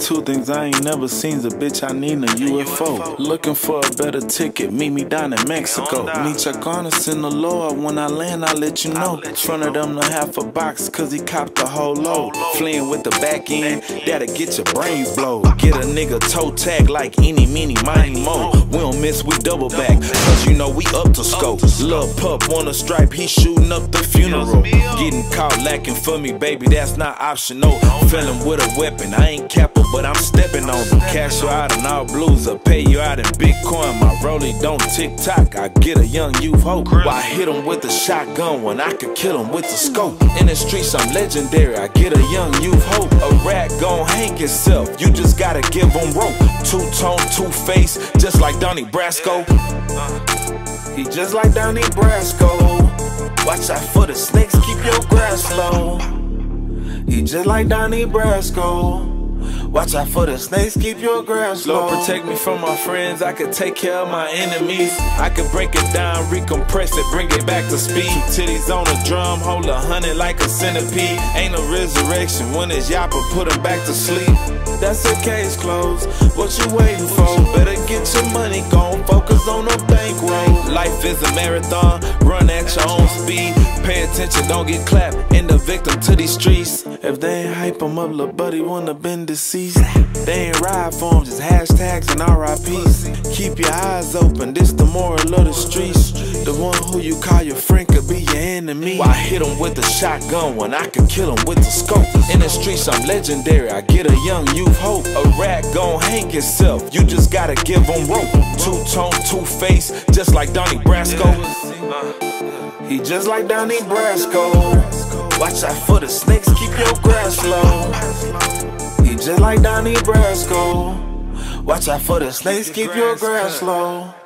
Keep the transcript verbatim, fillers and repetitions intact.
Two things I ain't never seen's a bitch, I need a U F O. Looking for a better ticket, meet me down in Mexico. Meet your garners in the Lord, when I land I'll let you know. Front of them to half a box, cause he copped the whole load. Fleeing with the back end, that'll get your brains blowed. Get a nigga toe tag like any, meeny, miny, mo. We don't miss, we double back, cause you know we up to scope. Lil' pup on a stripe, he shooting up the funeral. Getting caught lacking for me, baby, that's not optional. Feeling with a weapon, I ain't capping, but I'm stepping on them. Cash you out in all blues, or pay you out in Bitcoin. My rollie don't tick tock, I get a young youth hope. Why hit him with a shotgun when I could kill him with the scope? In the streets I'm legendary, I get a young youth hope. A rat gon' hang himself, you just gotta give him rope. Two-tone, two-face, just like Donnie Brasco. He just like Donnie Brasco. Watch out for the snakes, keep your grass low. He just like Donnie Brasco. Watch out for the snakes, keep your grass low. Lord protect me from my friends, I could take care of my enemies. I could break it down, recompress it, bring it back to speed. Titties on a drum, hold a hundred like a centipede. Ain't no resurrection, when it's yapper, put him back to sleep. That's the case closed, what you waiting for? Better get your money gone, focus on the bankroll. Life is a marathon, run at your own speed. Pay attention, don't get clapped, end the victim to these streets. If they ain't hype him up, lil' buddy wouldn't been deceased. They ain't ride for him, just hashtags and R I Ps. Keep your eyes open, this the moral of the streets. The one who you call your friend could be your enemy. Why hit him with a shotgun when I could kill him with the scope? In the streets I'm legendary, I get a young youth hope. A rat gon' hang himself, you just gotta give him rope. Two-tone, two-face, just like Donnie Brasco. He just like Donnie Brasco. Watch out for the snakes, keep your grass low. He just like Donnie Brasco. Watch out for the snakes, keep your grass low.